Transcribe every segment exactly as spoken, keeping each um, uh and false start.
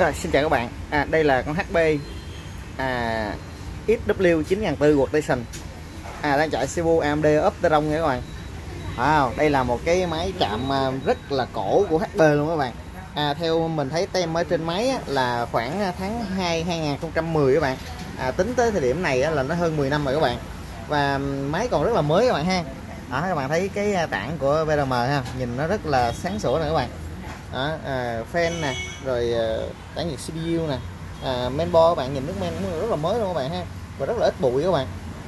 Rồi, xin chào các bạn. À, đây là con hát pê à, ích vê chín nghìn bốn trăm Workstation à, đang chạy xê pê u a em đê Opteron nha các bạn. Wow, đây là một cái máy chạm rất là cổ của hát pê luôn các bạn. À, theo mình thấy tem ở trên máy á, là khoảng tháng hai hai nghìn không trăm mười các bạn. À, tính tới thời điểm này á, là nó hơn mười năm rồi các bạn. Và máy còn rất là mới các bạn ha. Đó, các bạn thấy cái tảng của vê rờ em ha, nhìn nó rất là sáng sủa nè các bạn. Đó, à, fan nè, rồi tản nhiệt xê pê u nè, à, mainboard các bạn nhìn nước men cũng rất là mới luôn các bạn ha, và rất là ít bụi các bạn.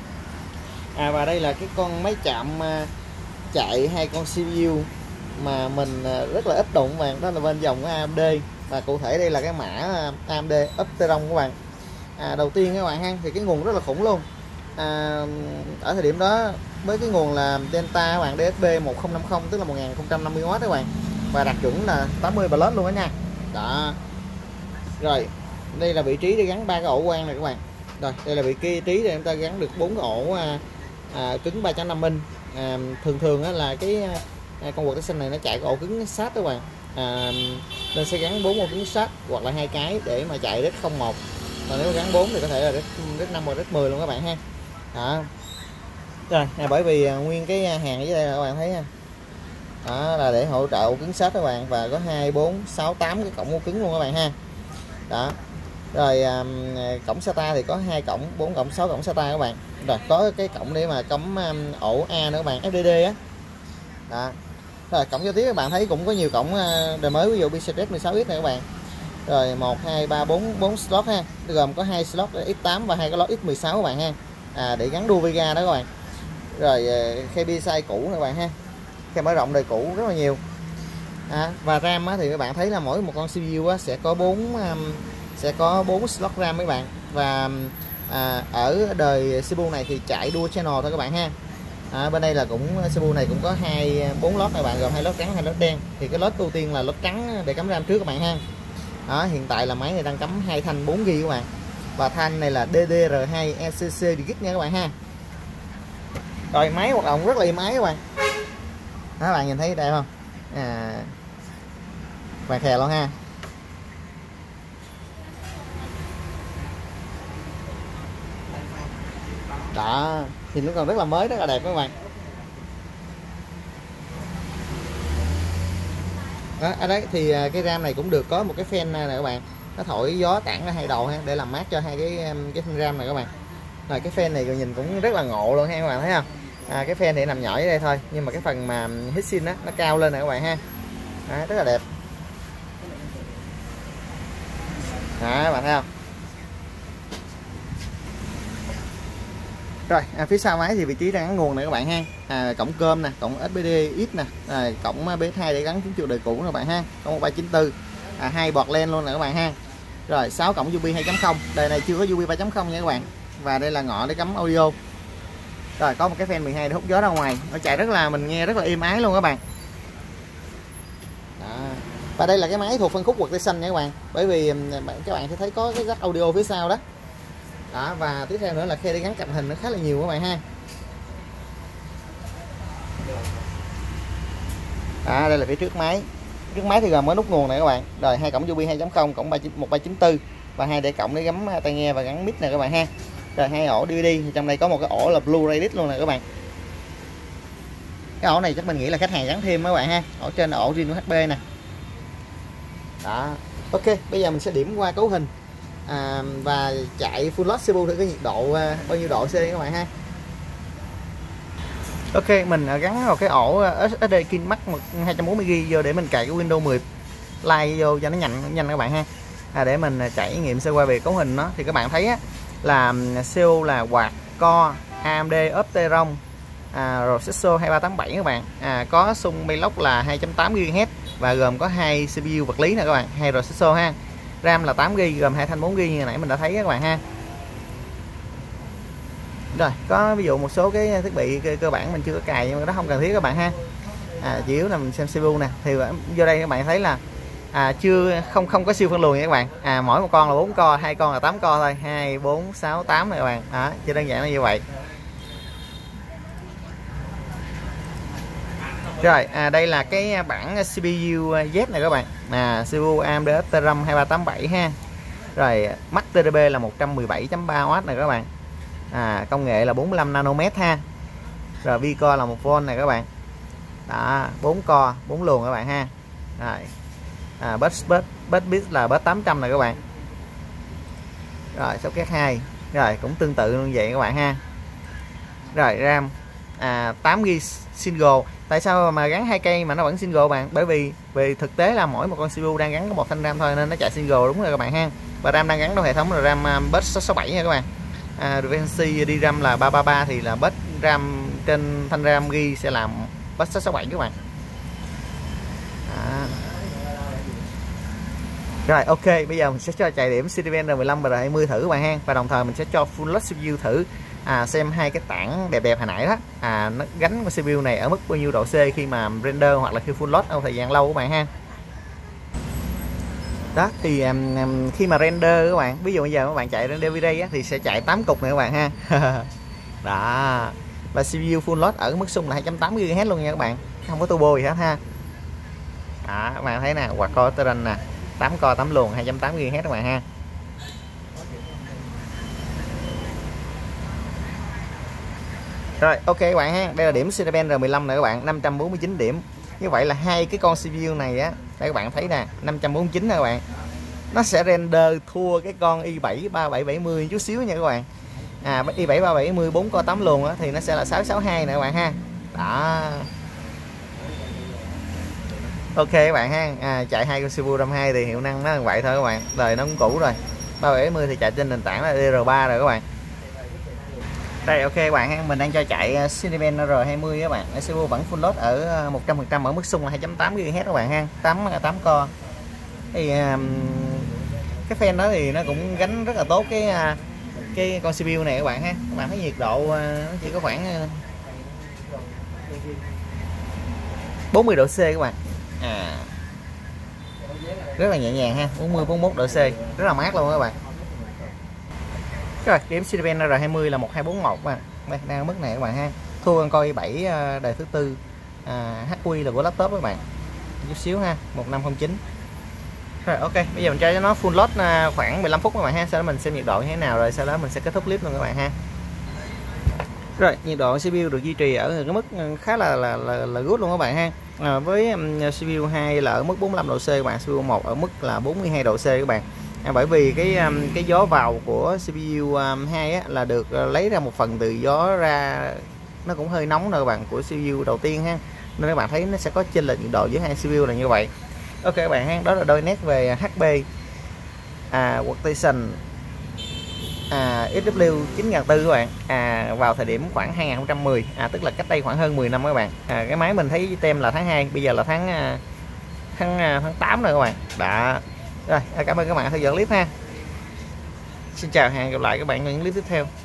À, và đây là cái con máy chạm à, chạy hai con xê pê u mà mình à, rất là ít đụng các bạn, đó là bên dòng a em đê, và cụ thể đây là cái mã a em đê Opteron các bạn. À, đầu tiên các bạn ha, thì cái nguồn rất là khủng luôn. À, ở thời điểm đó với cái nguồn là Delta các bạn, đê ét bê một không năm không, tức là một nghìn không trăm năm mươi oát các bạn, và đạt chuẩn là tám mươi plus luôn đó nha. Đó. Rồi, đây là vị trí để gắn ba cái ổ quang này các bạn. Rồi, đây là vị trí để chúng ta gắn được bốn cái ổ à, à, cứng ba chấm năm inch. À, thường thường á, là cái à, con Workstation này nó chạy cái ổ cứng sát các bạn. À, nên sẽ gắn bốn ổ cứng sát hoặc là hai cái để mà chạy rét không một. Còn nếu gắn bốn thì có thể là rét năm hoặc rét mười luôn các bạn ha. Đó. Rồi, à, bởi vì à, nguyên cái hàng ở dưới đây là các bạn thấy ha. Đó là để hỗ trợ ổ cứng sát các bạn, và có hai, bốn, sáu, tám cái cổng ổ cứng luôn các bạn ha. Đó. Rồi um, cổng SATA thì có hai cổng, bốn cổng, sáu cổng SATA các bạn. Rồi có cái cổng để mà cắm um, ổ A nữa các bạn, ép đê đê á. Đó. Rồi cổng giao tiếp các bạn thấy cũng có nhiều cổng uh, đời mới, ví dụ pê xê mười sáu x này các bạn. Rồi một, hai, ba, bốn, bốn slot ha. Gồm có hai slot ích tám và hai cái slot ích mười sáu các bạn ha. À, để gắn đua Vega đó các bạn. Rồi uh, khe bi size cũ này các bạn ha. Khe mở rộng đời cũ rất là nhiều. À, và RAM á, thì các bạn thấy là mỗi một con xê pê u á, sẽ có bốn um, sẽ có bốn slot RAM mấy bạn. Và à, ở đời xê pê u này thì chạy đua channel thôi các bạn ha. À, bên đây là cũng xê pê u này cũng có hai bốn lót các bạn, gồm hai lót trắng, hai lót đen. Thì cái lót ưu tiên là lót trắng để cắm RAM trước các bạn ha. Đó, hiện tại là máy này đang cắm hai thanh bốn gi ga bai các bạn. Và thanh này là đê đê rờ hai e xê xê gig nha các bạn ha. Rồi máy hoạt động rất là êm ái các bạn. Đó, các bạn nhìn thấy đây không? À, vàng khè luôn ha. Đó, nhìn nó còn rất là mới, rất là đẹp các bạn. Đó, ở đấy thì cái RAM này cũng được có một cái fan này nè các bạn, nó thổi gió tản ra hai đầu ha, để làm mát cho hai cái cái fan RAM này các bạn. Rồi cái fan này nhìn cũng rất là ngộ luôn ha các bạn thấy không? À, cái fan thì nằm nhỏ ở đây thôi, nhưng mà cái phần mà heatsink á nó cao lên nè các bạn ha. Đó, rất là đẹp. Đó, các bạn thấy không? Rồi, à, phía sau máy thì vị trí đang gắn nguồn này các bạn ha. À, cổng cơm nè, cổng ét pê đê X nè, à, cổng bê hai để gắn tiếng chuột đời cũ các bạn ha. Có một ba chín tư, à, hai bọt len luôn nè các bạn ha. Rồi sáu cổng u ét bê hai chấm không, đời này chưa có u ét bê ba chấm không nha các bạn. Và đây là ngõ để cắm audio. Rồi có một cái fan mười hai để hút gió ra ngoài, nó chạy rất là, mình nghe rất là êm ái luôn các bạn. Đó. Và đây là cái máy thuộc phân khúc Workstation nha các bạn, bởi vì các bạn sẽ thấy có cái jack audio phía sau đó. Đó, và tiếp theo nữa là khe để gắn cặp hình nó khá là nhiều các bạn ha. Đó, đây là phía trước máy. Trước máy thì gồm có nút nguồn này các bạn. Rồi hai cổng u ét bê hai chấm không, cổng một ba chín tư và hai để cổng để gắm tai nghe và gắn mic này các bạn ha. Rồi hai ổ đê vê đê, thì trong đây có một cái ổ là Blu-ray disc luôn nè các bạn. Cái ổ này chắc mình nghĩ là khách hàng gắn thêm các bạn ha. Ổ trên là ổ riêng của hát pê nè. Đó. Ok, bây giờ mình sẽ điểm qua cấu hình. À, và chạy full load xê pê u thử cái nhiệt độ uh, bao nhiêu độ C các bạn ha. Ok, mình gắn vào cái ổ ét đê Kinmax hai trăm bốn mươi gi ga bai vô để mình cài cái Windows mười Lite vô cho nó nhanh nhanh các bạn ha. À, để mình trải nghiệm sơ qua về cấu hình nó thì các bạn thấy á, là xê pê u là quad core a em đê Opteron, à, processor hai ba tám bảy các bạn. À, có xung Velox là hai chấm tám gi ga héc và gồm có hai xê pê u vật lý nè các bạn, hai processor ha. RAM là tám gi ga bai gồm hai thanh bốn gi ga bai như nãy mình đã thấy các bạn ha. Rồi có ví dụ một số cái thiết bị cơ, cơ bản mình chưa có cài, nhưng mà đó không cần thiết các bạn ha. À, chỉ yếu là mình xem xê pê u nè, thì vô đây các bạn thấy là à, chưa không không có siêu phân luồng nha các bạn. À, mỗi một con là bốn co, hai con là tám co thôi, hai, bốn, sáu, tám này các bạn. Đó, chỉ đơn giản là như vậy. Rồi à, đây là cái bản xê pê u Z này các bạn, à xê pê u a em đê Opteron hai ba tám bảy ha. Rồi Max tê đê bê là một trăm mười bảy chấm ba oát này các bạn, à công nghệ là bốn mươi lăm nanomet ha. Rồi vi core là một volt này các bạn, đó bốn core bốn luồng các bạn ha. Rồi à, bus bus bus bit là bus tám trăm này các bạn. Rồi socket hai, rồi cũng tương tự như vậy các bạn ha. Rồi RAM à, tám gi ga bai single. Tại sao mà gắn hai cây mà nó vẫn single bạn? Bởi vì vì thực tế là mỗi một con xê pê u đang gắn có một thanh RAM thôi nên nó chạy single, đúng rồi các bạn ha. Và RAM đang gắn trong hệ thống là RAM bus sáu sáu bảy nha các bạn. À, Reference đi RAM là ba ba ba thì là bus RAM trên thanh RAM ghi sẽ làm bus sáu sáu bảy các bạn. À. Rồi ok, bây giờ mình sẽ cho chạy điểm Cityvan R mười lăm và R hai mươi thử các bạn ha. Và đồng thời mình sẽ cho full load xê pê u thử à, xem hai cái tảng đẹp đẹp hồi nãy đó, à nó gắn con xê pê u này ở mức bao nhiêu độ C khi mà render hoặc là khi full load trong thời gian lâu các bạn ha. Đó thì um, um, khi mà render các bạn, ví dụ bây giờ các bạn chạy render V-Ray á, thì sẽ chạy tám cục này các bạn ha. Đó. Và xê pê u full load ở mức xung là hai chấm tám gi ga héc luôn nha các bạn, không có turbo gì hết ha. Đó, các bạn thấy nè, quạt core Opteron nè, tám core tám luồng hai chấm tám gi ga héc các bạn ha. Rồi ok các bạn ha, đây là điểm Cityvan R mười lăm này các bạn, năm trăm bốn mươi chín điểm. Như vậy là hai cái con xê pê u này á, đây các bạn thấy nè, năm trăm bốn mươi chín nè các bạn. Nó sẽ render thua cái con i bảy ba bảy bảy mươi chút xíu nha các bạn. À i bảy ba bảy mươi bốn core tám luồng á thì nó sẽ là sáu sáu hai nè các bạn ha. Đó. Ok các bạn ha, à, chạy hai con xê pê u RAM hai thì hiệu năng nó như vậy thôi các bạn. Đời nó cũng cũ rồi. ba bảy bảy mươi thì chạy trên nền tảng là đê rờ ba rồi các bạn. Đây ok các bạn ha, mình đang cho chạy Cityvan R hai mươi các bạn. xê pê u vẫn full load ở một trăm phần trăm ở mức xung là hai chấm tám gi ga héc các bạn ha, tám tám core. Thì um, cái fan đó thì nó cũng gánh rất là tốt cái cái con xê pê u này các bạn ha. Các bạn thấy nhiệt độ nó chỉ có khoảng bốn mươi độ C các bạn. À. Rất là nhẹ nhàng ha, bốn mươi bốn mươi mốt độ C, rất là mát luôn các bạn. Rồi, điểm Cityvan R hai mươi là một hai bốn một mà. Đây, đang ở mức này các bạn ha. Thua con coi i bảy đời thứ tư. À, hát quy là của laptop các bạn. Chút xíu ha, một năm không chín. Rồi ok, bây giờ mình cho nó full load khoảng mười lăm phút các bạn ha, sau đó mình xem nhiệt độ như thế nào rồi sau đó mình sẽ kết thúc clip luôn các bạn ha. Rồi, nhiệt độ xê pê u được duy trì ở cái mức khá là là là, là good luôn các bạn ha. À, với um, xê pê u hai là ở mức bốn mươi lăm độ C các bạn, xê pê u một ở mức là bốn mươi hai độ C các bạn. À, bởi vì cái um, cái gió vào của xê pê u um, hai á, là được uh, lấy ra một phần từ gió ra, nó cũng hơi nóng rồi các bạn, của xê pê u đầu tiên ha, nên các bạn thấy nó sẽ có chênh lệch nhiệt độ giữa hai xê pê u là như vậy. Ok các bạn ha, đó là đôi nét về hát pê à, Workstation à, ích vê chín nghìn bốn trăm các bạn, à, vào thời điểm khoảng hai nghìn không trăm mười, à, tức là cách đây khoảng hơn mười năm các bạn. À, cái máy mình thấy tem là tháng hai, bây giờ là tháng tháng tháng tám rồi các bạn. Đã. Rồi, cảm ơn các bạn theo dõi clip ha. Xin chào, hẹn gặp lại các bạn ở những clip tiếp theo.